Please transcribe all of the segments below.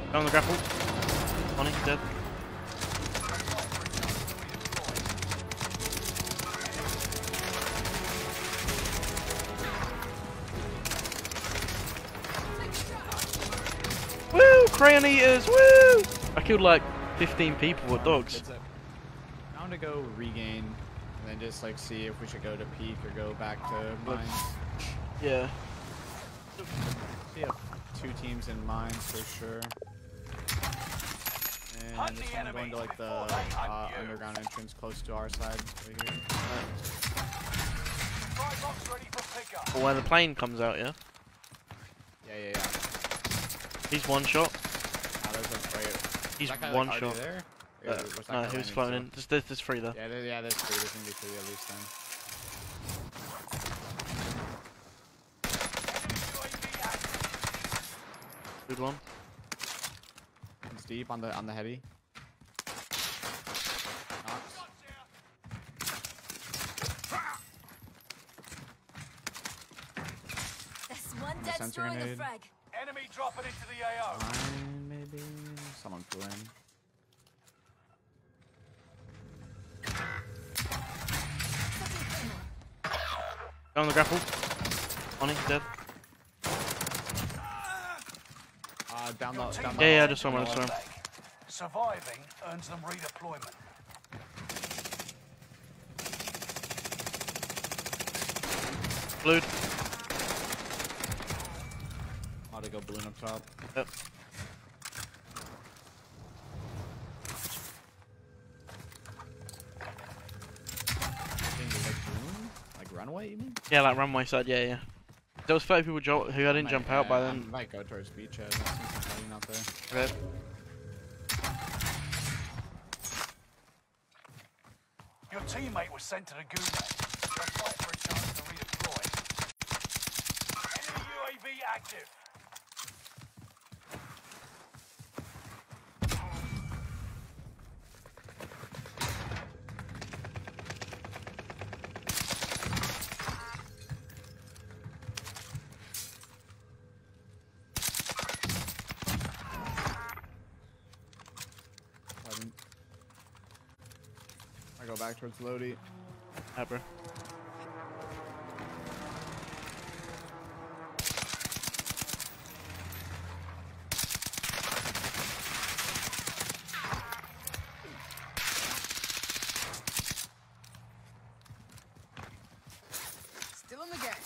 Down the grapple. On it, dead. Woo! Crayon eaters! Woo! I killed like 15 people with dogs. I want to go regain and then just like see if we should go to peak or go back to mines. Yeah. We have 2 teams in mines for sure. And this one going to like the underground entrance close to our side right here. Or when the plane comes out, yeah? Yeah. He's one shot. There's a right. He's that guy, one like, shot. There? No, he was floating in. There's 3 there. Yeah, there's 3. There's gonna be 3 at least then. Good one. It's deep on the heavy. Knocks. That's one dead Sensor throwing a grenade. frag. Enemy dropping into the AO. Mine, maybe. Someone flew in. Down the grapple. On it, dead. Down the. Yeah, just saw him. Surviving earns them redeployment. Blued. Ought to go balloon up top. Yep. Like runway, you mean? Yeah, like runway side, yeah. There was 30 people who didn't jump out by then. I might go towards beachhead. I see some fighting out there. Okay. Your teammate was sent to the gulag. They'll fight for a chance to redeploy. Enemy UAV active. I go back towards Lodi. Yeah, bro. Still in the game.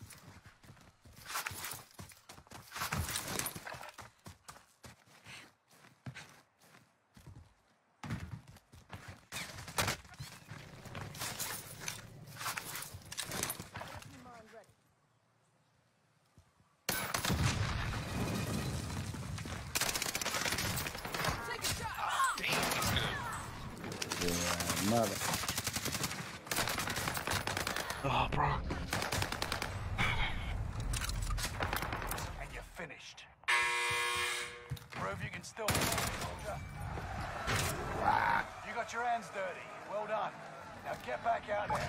Mother. Oh, bro. And you're finished. Prove you can still fight, soldier. You got your hands dirty. Well done. Now get back out there.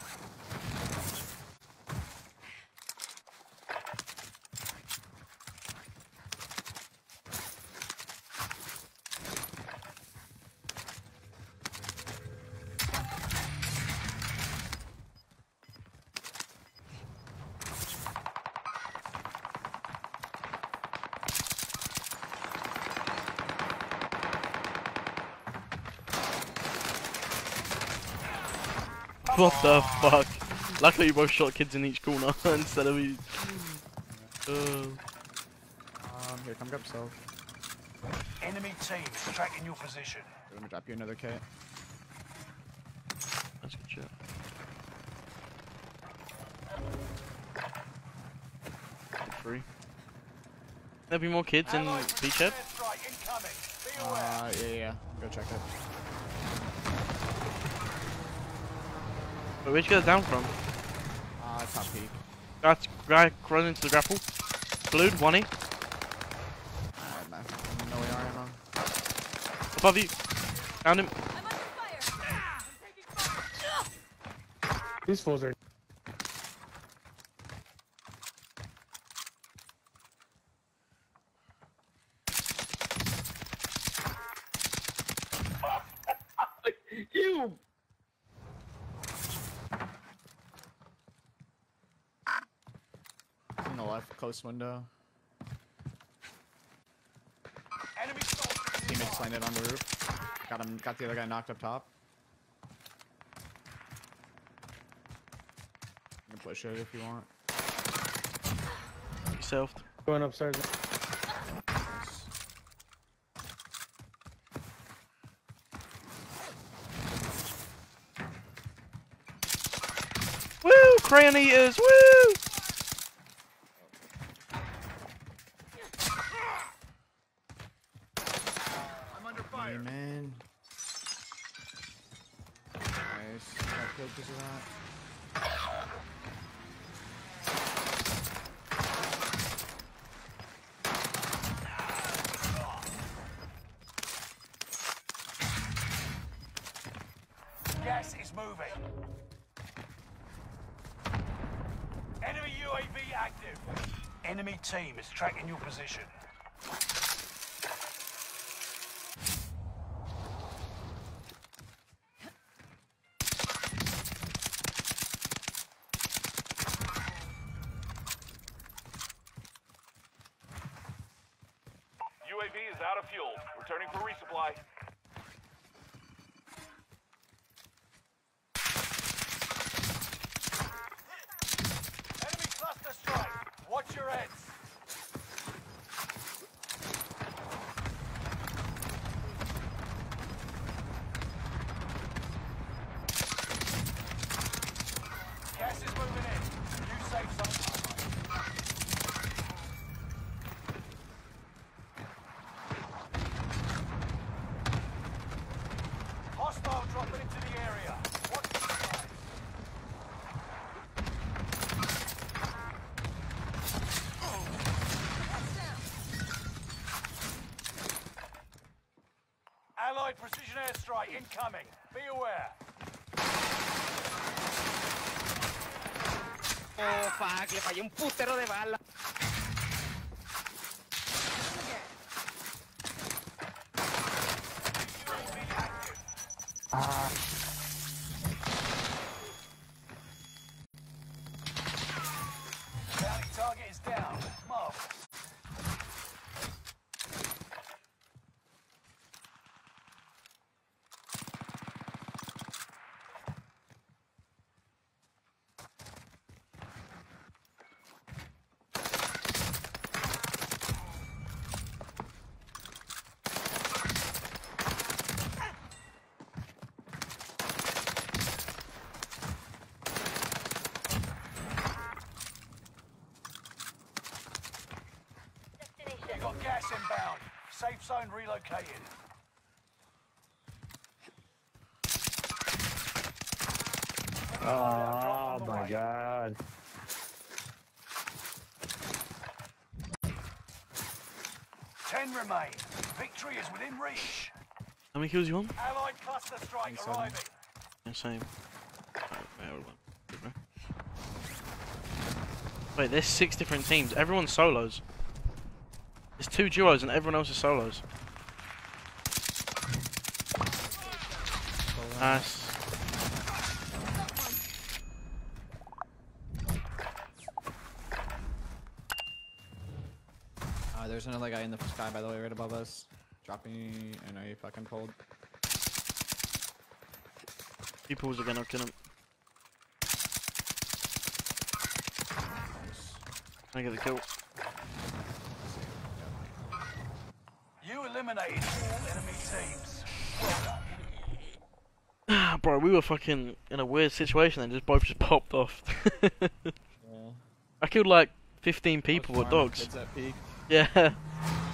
What the fuck? Luckily you both shot kids in each corner instead of me. Here, come grab yourself. Enemy team is tracking your position. Let me drop you another kit. That's good shit. Free. There'll be more kids in beachhead. Strike incoming. Be aware. Yeah. Go check it. But where'd you get down from? Top peak. Guy running into the grapple. Blued, 1E. No AR ammo. Above you. Found him. I'm under fire. These fools are. close window. Enemy soldiers Teammates landed on the roof. Got him. Got the other guy knocked up top. You can push it if you want. Yourself. Going upstairs. Woo! Crayon eaters! Woo! I'm under fire. Amen. Nice. Got killed because of that. Gas is moving. Enemy UAV active. Enemy team is tracking your position. UAV is out of fuel. Returning for resupply. Enemy cluster strike. Watch your heads. Gas is moving in. New safe zone. Hostile dropping into the area. Watch the skies. Allied precision airstrike incoming. Be aware. Oh, fuck, le fallé un putero de bala. Bounty target is down. Marvelous. You got gas inbound. Safe zone relocated. Oh my god. Ten remain. Victory is within reach. How many kills you on? Allied cluster strike 27. arriving. Yeah, same. Good, bro. Wait, there's 6 different teams. Everyone's solos. There's 2 duos and everyone else is solos. Nice. There's another guy in the sky, by the way, right above us. Dropping. I know you fucking pulled. He pulls again, I'll kill him. Nice. I get the kill. You eliminated all enemy teams. Well done. Bro, we were fucking in a weird situation and both just popped off. Yeah. I killed like 15 people with dogs. Kids at peak. Yeah.